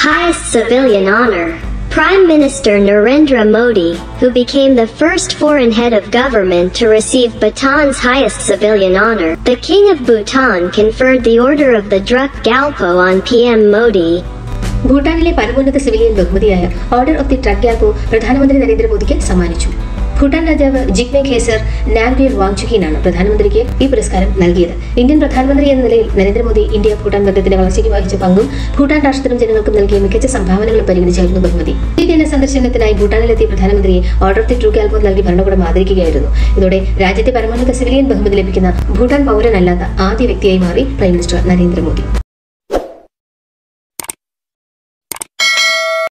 highest civilian honor. Prime Minister Narendra Modi, who became the first foreign head of government to receive Bhutan's highest civilian honor, the King of Bhutan conferred the Order of the Druk Gyalpo on PM Modi. ഭൂട്ടാനിലെ പരമോന്നത civilian ബഹുമതിയായ order of the Druk Gyalpo പ്രധാനമന്ത്രി നരേന്ദ്രമോദിക്ക് സമ്മാനിച്ചു. ഭൂട്ടാൻ രാജാവ് ജിഗ്മെ ഖേസർ നാംഗ്യൽ വാങ്ചുകിനാണ് പ്രധാനമന്ത്രിക്ക് ഈ പുരസ്കാരം നൽകിയത്. ഇന്ത്യൻ പ്രധാനമന്ത്രി എന്ന നിലയിൽ നരേന്ദ്രമോദി ഇന്ത്യ ഭൂട്ടാൻ ബന്ധത്തിന്റെ വളർച്ചയ്ക്ക് വഹിച്ച പങ്കും ഭൂട്ടാൻ രാഷ്ട്രത്തിനും ജനങ്ങൾക്കും നൽകിയ മികച്ച സംഭാവനകളും പരിഗണിച്ചായിരുന്നു ബഹുമതി. ദിന സന്ദർശനത്തിനായി ഭൂട്ടാനിലെത്തിയ പ്രധാനമന്ത്രി order of the Druk Gyalpo നൽകി ഭരണകൂടം ആദരിക്കുകയായിരുന്നു. ഇതോടെ രാജ്യത്തെ പരമോന്നത സിവിലിയൻ ബഹുമതി ലഭിക്കുന്ന ഭൂട്ടാൻ പൗരനല്ലാത്ത ആദ്യ വ്യക്തിയായി മാറി പ്രൈം മിനിസ്റ്റർ നരേന്ദ്രമോദി.